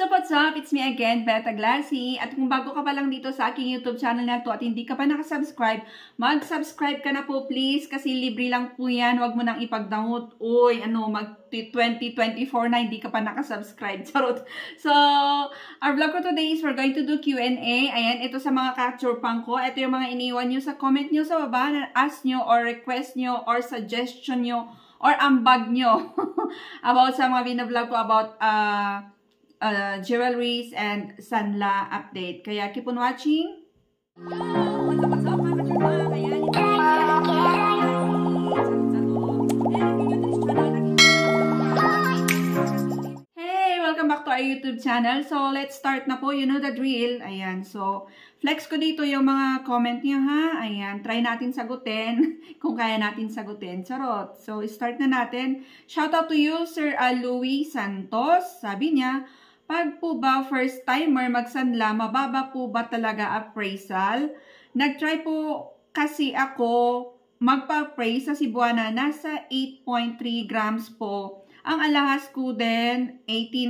What's up? It's me again, Beta Glassy. At kung bago ka pa lang dito sa aking YouTube channel na to at hindi ka pa nakasubscribe, mag-subscribe ka na po please kasi libre lang po yan. Huwag mo nang ipag-download. Uy, mag-2024 na hindi ka pa nakasubscribe. Charot. So, our vlog for today is we're going to do Q&A. Ayan, ito sa mga capture pang ko. Ito yung mga iniwan nyo sa comment nyo sa baba na ask nyo or request nyo or suggestion nyo or ambag nyo about sa mga binablog ko about jewelries and Sanla update. Kaya keep on watching. What's up, mga kachurma? Hey, welcome back to our YouTube channel. So, let's start na po. You know the drill. Ayan. So, flex ko dito yung mga comment niyo, ha? Ayan. Try natin sagutin kung kaya natin sagutin. Charot. So, start na natin. Shout out to you, Sir Louis Santos. Sabi niya, pag po ba first timer magsanla, mababa po ba talaga appraisal? Nag-try po kasi ako magpa-appraise sa Cebuana. Nasa 8.3 grams po. Ang alahas ko din,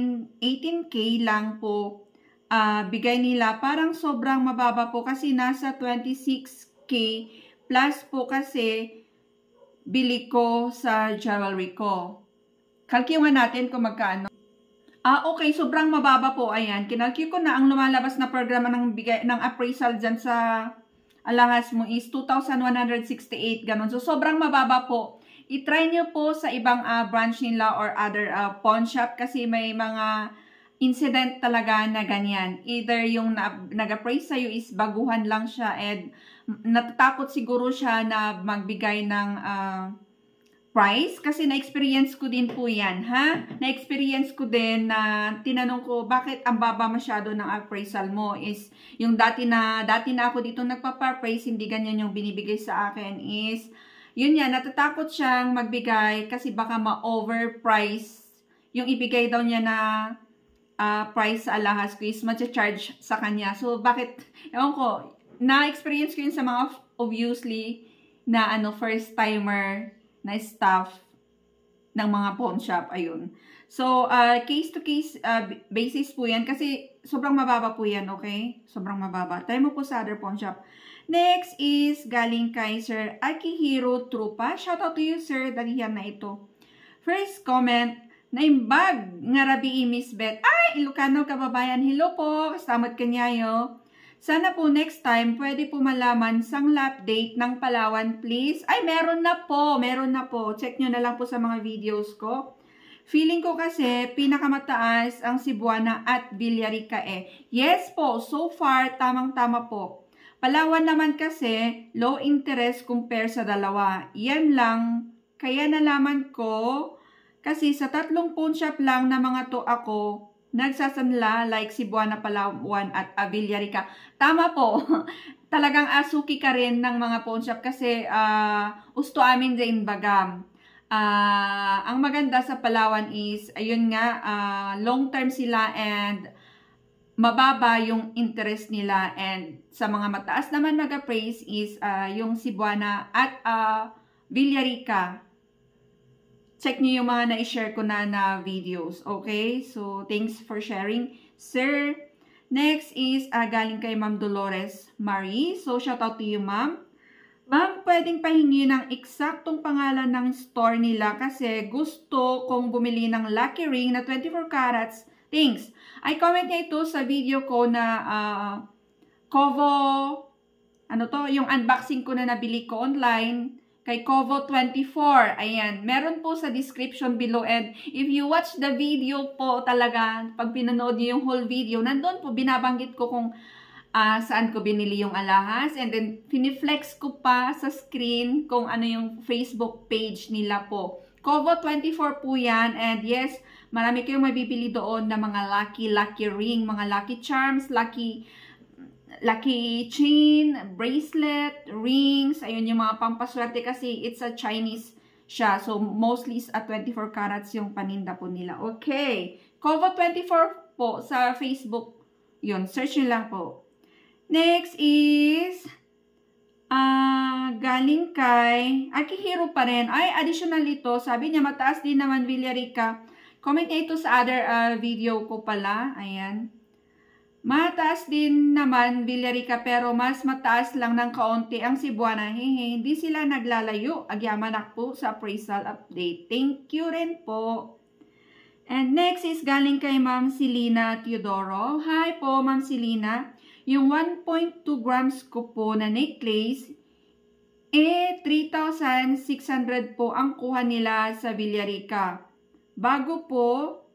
18K lang po. Bigay nila. Parang sobrang mababa po kasi nasa 26K plus po kasi bili ko sa jewelry ko. Kalkyuhan natin kung magkano. Okay, sobrang mababa po. Ayan, kinalky ko na ang lumalabas na programa ng appraisal dyan sa alahas mo is 2,168, ganun. So, sobrang mababa po. I-try nyo po sa ibang branch nila or other pawn shop kasi may mga incident talaga na ganyan. Either yung nag-appraise sa'yo is baguhan lang siya and natatakot siguro siya na magbigay ng price kasi na-experience ko din po yan, ha? Na-experience ko din na tinanong ko bakit ang baba masyado ng appraisal mo is yung dati na ako dito nagpa-appraise, hindi ganyan yung binibigay sa akin is yun yan, natatakot siyang magbigay kasi baka ma-overprice yung ibigay daw niya na price sa alahas ko is matcha-charge sa kanya. So, bakit, ewan ko, na-experience ko yun sa mga obviously na first timer na staff ng mga pawn shop. Ayun. So, case to case basis po yan kasi sobrang mababa po yan, okay? Sobrang mababa. Try mo po sa other pawn shop. Next is galing kay Sir Akihiro Trupa. Shout out to you, sir. Dalihan na ito. First comment, naimbag nga rabi Miss Beth. Ay, Ilocano kababayan. Hello po. Kastamat kanyayo. Sana po next time, pwede po malaman sang update ng Palawan, please. Ay, meron na po. Meron na po. Check nyo na lang po sa mga videos ko. Feeling ko kasi, pinakamataas ang Cebuana at Villarica eh. Yes po, so far, tamang-tama po. Palawan naman kasi, low interest compare sa dalawa. Yan lang. Kaya nalaman ko, kasi sa 3 pawn shop lang na mga to ako, nagsasanla like Cebuana, Palawan at Villarica. Tama po. Talagang asuki ka rin ng mga pawn shop kasi usto amin din bagam. Ang maganda sa Palawan is, ayun nga, long term sila and mababa yung interest nila. And sa mga mataas naman mag-appraise is yung Cebuana at Villarica. Check nyo yung mga na-share ko na videos. Okay? So, thanks for sharing, sir. Next is galing kay Ma'am Dolores Marie. So, shout out to you, ma'am. Ma'am, pwedeng pahingi ng eksaktong pangalan ng store nila kasi gusto kong bumili ng lucky ring na 24 carats. Thanks. I comment niya ito sa video ko na Covo, yung unboxing ko na nabili ko online. Kay Covo 24. Ayan. Meron po sa description below. And if you watch the video po talaga, pag pinanood niyo yung whole video, nandun po binabanggit ko kung saan ko binili yung alahas. And then, piniflex ko pa sa screen kung ano yung Facebook page nila po. Covo 24 po yan. And yes, marami kayong mabibili doon na mga lucky ring, mga lucky charms, lucky chain, bracelet, rings, ayun yung mga pampaswerte kasi it's a Chinese siya. So, mostly is at 24 carats yung paninda po nila. Okay. Covo 24 po sa Facebook. Yun, search nyo lang po. Next is galing kay Akihiro pa rin. Ay, additional ito. Sabi niya, mataas din naman Villarica. Comment niya ito sa other video ko pala. Ayan. Mataas din naman Villarica pero mas mataas lang ng kaunti ang Cebuana. Hehe, hindi sila naglalayo. Agyamanak po sa appraisal update. Thank you rin po. And next is galing kay Ma'am Selena Teodoro. Hi po Ma'am Selena. Yung 1.2 grams ko po na necklace, 3,600 po ang kuha nila sa Villarica. Bago po,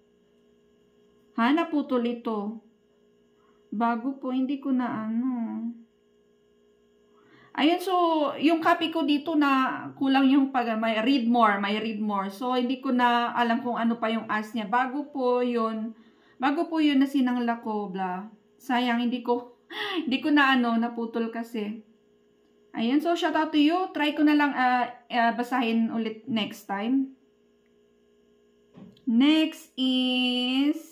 naputol ito. Bago po, hindi ko na Ayun, so, yung copy ko dito na kulang yung may read more. So, hindi ko na alam kung ano pa yung as niya. Bago po yun na sinangla ko, bla. Sayang, hindi ko na naputol kasi. Ayun, so, shout out to you. Try ko na lang basahin ulit next time. Next is...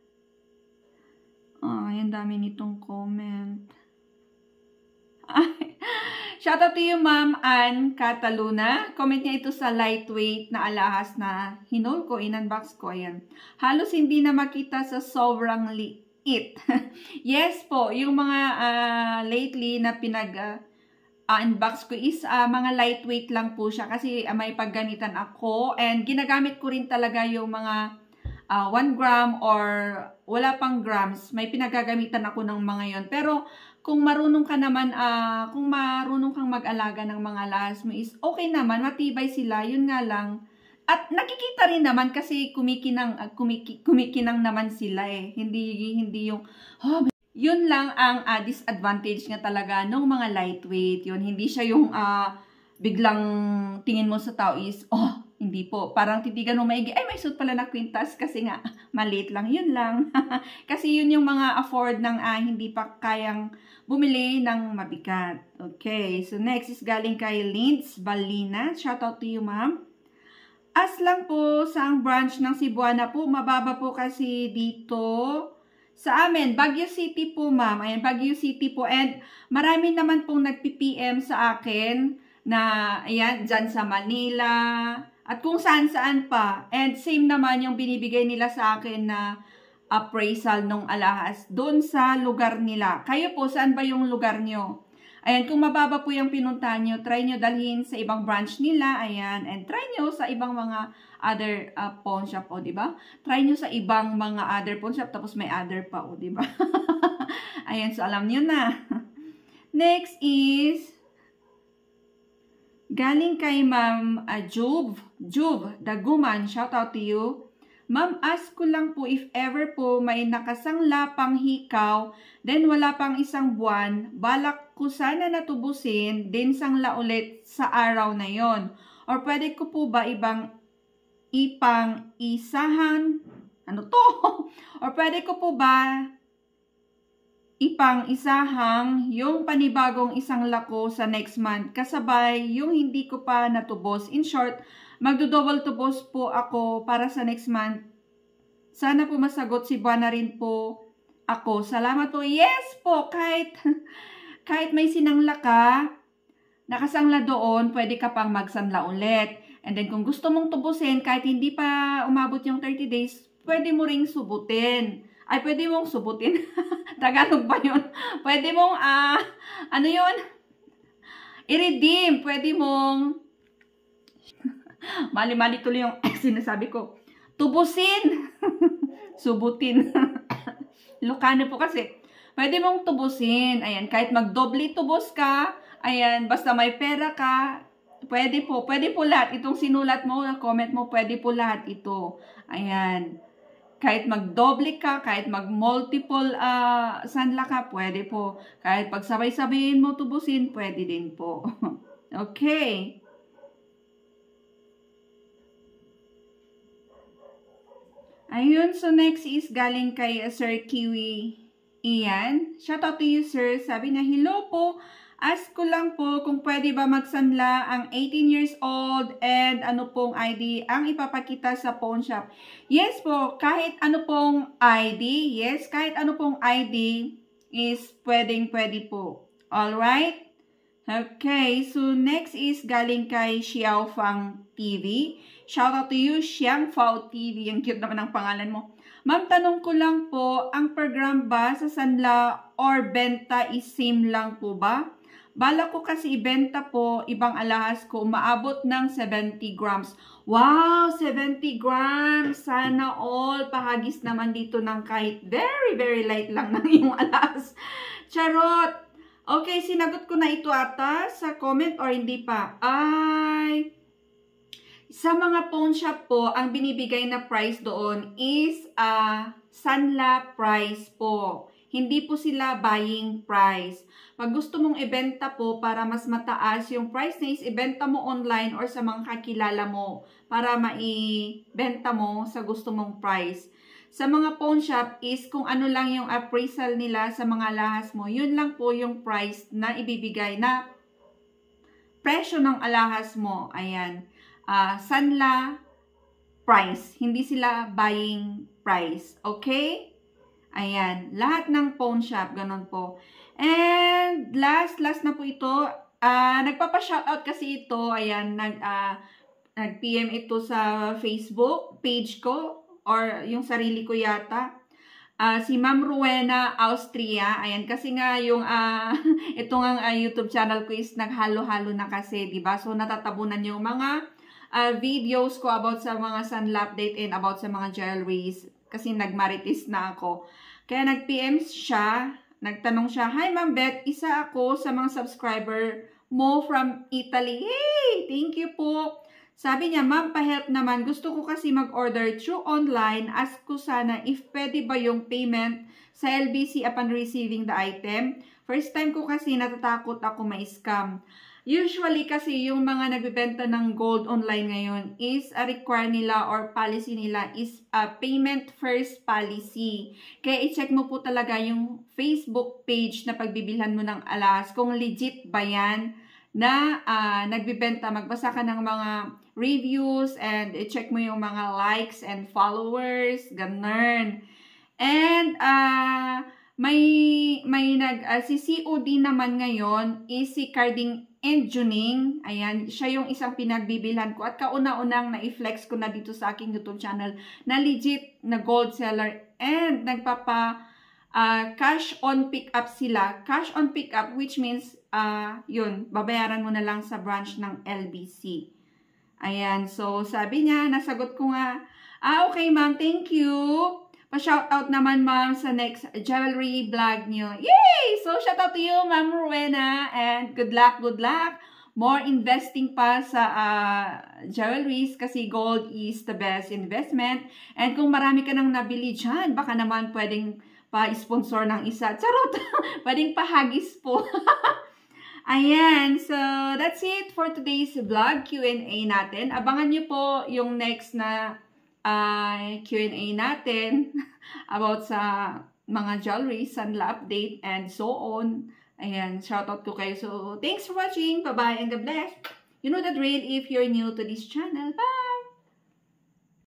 Ayan, dami nitong comment. Shoutout to you, Ma'am Ann Cataluna. Comment niya ito sa lightweight na alahas na hinol ko, in-unbox ko. Ayan. Halos hindi na makita sa sobrang liit. Yes po, yung mga lately na unbox ko is mga lightweight lang po siya kasi may paggamitan ako. And ginagamit ko rin talaga yung mga 1 gram or wala pang grams, may pinagagamitan ako ng mga yon. Pero kung marunong ka naman, kung marunong kang mag-alaga ng mga alahas mo is okay naman, matibay sila, yun nga lang. At nakikita rin naman kasi kumikinang naman sila eh. Hindi yung, yun lang ang disadvantage nga talaga ng mga lightweight. Yun, hindi siya yung biglang tingin mo sa tao is, hindi po. Parang titigan mo maigi, ay may suit pala na kwintas kasi nga maliit lang. Yun lang. Kasi yun yung mga afford ng hindi pa kayang bumili ng mabigat. Okay. So next is galing kay Linz Balina. Shout out to you, ma'am. As lang po sa ang branch ng Cebuana po. Mababa po kasi dito sa amin. Baguio City po, ma'am. Ayan, Baguio City po. And marami naman pong nagpi-PM sa akin na ayan, dyan sa Manila. At kung saan-saan pa. And same naman yung binibigay nila sa akin na appraisal nung alahas doon sa lugar nila. Kayo po, saan ba yung lugar nyo? Ayan, kung mababa po yung pinuntahan nyo, try nyo dalhin sa ibang branch nila. Ayan, and try nyo sa ibang mga other pawn shop, o diba? Try nyo sa ibang mga other pawn shop, tapos may other pa, o diba? Ayan, so alam nyo na. Next is... galing kay Ma'am Juve Daguman, shout out to you. Ma'am, ask ko lang po if ever po may nakasangla pang hikaw, then wala pang isang buwan, balak ko sana natubusin, then sangla ulit sa araw na yon. Or pwede ko po ba ipang isahan, Or pwede ko po ba ipang isahang yung panibagong isang lako sa next month kasabay yung hindi ko pa natubos. In short, magdo-double tubos po ako para sa next month. Sana po masagot si Buwana rin po ako. Salamat po. Yes po, kahit may sinangla ka, nakasangla doon, pwede ka pang magsanla ulit. And then kung gusto mong tubusin, kahit hindi pa umabot yung 30 days, pwede mo ring subutin. Ay, pwede mong subutin. Tagalog ba yun? Pwede mong, ano yun? I-redeem. Pwede mong, mali-mali tuloy yung sinasabi ko. Tubusin. Subutin. Ilocano po kasi. Pwede mong tubusin. Ayan, kahit magdoble tubos ka, ayan, basta may pera ka, pwede po lahat. Itong sinulat mo, comment mo, pwede po lahat ito. Ayan. Kahit magdoble ka, kahit mag-multiple sanla ka, pwede po. Kahit pagsabay-sabayin mo tubusin, pwede din po. Okay. Ayun, so next is galing kay Sir Kiwi Ian. Shout out to you, sir. Sabi na, hello po. Ask ko lang po kung pwede ba magsanla ang 18 years old and ano pong ID ang ipapakita sa pawn shop. Yes po, kahit ano pong ID. Yes, kahit ano pong ID is pwede po. Alright? Okay, so next is galing kay Xiao Fang TV. Shout out to you, Xiang Fao TV. Ang cute naman ang pangalan mo. Ma'am, tanong ko lang po, ang per gram ba sa sanla or benta is same lang po ba? Bala ko kasi ibenta po, ibang alahas ko, umaabot ng 70 grams. Wow, 70 grams! Sana all, pahagis naman dito ng kahit very, very light lang ng iyong alahas. Charot! Okay, sinagot ko na ito ata sa comment or hindi pa? Ay, sa mga pawn shop po, ang binibigay na price doon is sanla price po. Hindi po sila buying price. Pag gusto mong ibenta po para mas mataas yung price na is ibenta mo online or sa mga kakilala mo para maibenta mo sa gusto mong price. Sa mga pawn shop is kung ano lang yung appraisal nila sa mga alahas mo, yun lang po yung price na ibibigay na presyo ng alahas mo. Ayan. Sanla price. Hindi sila buying price. Okay? Ayan, lahat ng pawn shop, ganun po. And last na po ito, nagpapa-shoutout kasi ito, ayan, nag-PM ito sa Facebook page ko, or yung sarili ko yata. Si Ma'am Rowena Austria, ayan, kasi nga yung, ito nga YouTube channel ko is naghalo-halo na kasi, diba? So, natatabunan yung mga videos ko about sa mga sanla update and about sa mga jewelries. Kasi nagmarites na ako. Kaya nag-PM siya, nagtanong siya, "Hi Ma'am Beth, isa ako sa mga subscriber mo from Italy." Hey, thank you po. Sabi niya, "Ma'am, pa-help naman. Gusto ko kasi mag-order through online. Ask ko sana if pwede ba yung payment sa LBC upon receiving the item. First time ko kasi natatakot ako ma-scam." Usually kasi yung mga nagbebenta ng gold online ngayon is require nila or policy nila is payment first policy. Kaya i-check mo po talaga yung Facebook page na pagbibilhan mo ng alahas kung legit ba yan na nagbebenta. Magbasa ka ng mga reviews and i-check mo yung mga likes and followers, ganun. And si COD naman ngayon is si Carding and Juning. Ayan, siya yung isang pinagbibilhan ko. At kauna-unang na-flex ko na dito sa aking YouTube channel na legit na gold seller. And cash on pick up sila. Cash on pick up which means, yun, babayaran mo na lang sa branch ng LBC. Ayan, so sabi niya, nasagot ko nga, okay ma'am, thank you. Pa-shoutout naman ma'am sa next jewelry vlog niyo. Yay! So shoutout to you Ma'am Rowena and good luck, good luck. More investing pa sa jewelries kasi gold is the best investment. And kung marami ka nang nabili dyan, baka naman pwedeng pa-sponsor ng isa. Charot! Pwedeng pahagis po. Ayan, so that's it for today's vlog Q&A natin. Abangan niyo po yung next na Q&A natin about sa mga jewelry, sanla update, and so on. Ayan, shoutout ko kayo. So, thanks for watching. Bye-bye and God bless. You know the drill if you're new to this channel. Bye!